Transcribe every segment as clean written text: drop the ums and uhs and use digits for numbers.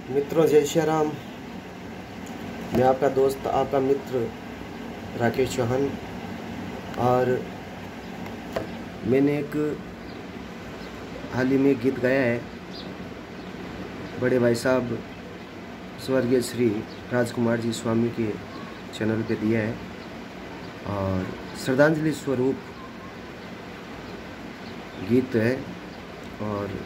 मित्रों, जय श्री राम। मैं आपका दोस्त, आपका मित्र राकेश चौहान। और मैंने एक हाल ही में गीत गाया है, बड़े भाई साहब स्वर्गीय श्री राजकुमार जी स्वामी के चैनल पे दिया है और श्रद्धांजलि स्वरूप गीत है। और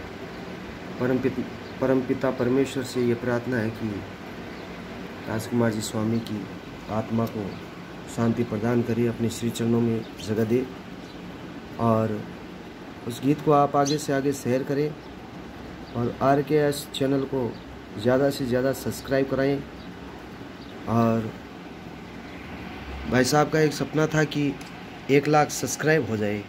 परमपिता परमेश्वर से ये प्रार्थना है कि राजकुमार जी स्वामी की आत्मा को शांति प्रदान करे, अपने श्री चरणों में जगह दे। और उस गीत को आप आगे से आगे शेयर करें और RKS चैनल को ज़्यादा से ज़्यादा सब्सक्राइब कराएं। और भाई साहब का एक सपना था कि 1 लाख सब्सक्राइब हो जाए,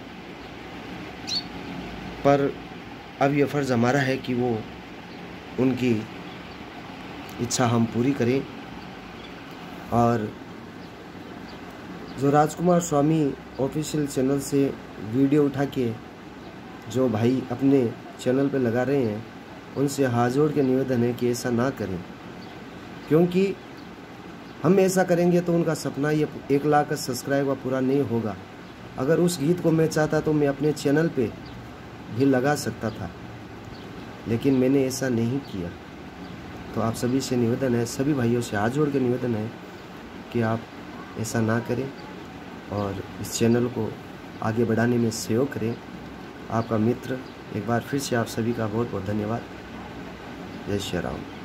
पर अब ये फ़र्ज़ हमारा है कि वो उनकी इच्छा हम पूरी करें। और जो राजकुमार स्वामी ऑफिशियल चैनल से वीडियो उठा के जो भाई अपने चैनल पे लगा रहे हैं, उनसे हाथ जोड़ के निवेदन है कि ऐसा ना करें, क्योंकि हम ऐसा करेंगे तो उनका सपना ये 1 लाख का सब्सक्राइबर पूरा नहीं होगा। अगर उस गीत को मैं चाहता तो मैं अपने चैनल पे भी लगा सकता था, लेकिन मैंने ऐसा नहीं किया। तो आप सभी से निवेदन है, सभी भाइयों से हाथ जोड़ के निवेदन है कि आप ऐसा ना करें और इस चैनल को आगे बढ़ाने में सहयोग करें। आपका मित्र एक बार फिर से आप सभी का बहुत बहुत धन्यवाद। जय श्री राम।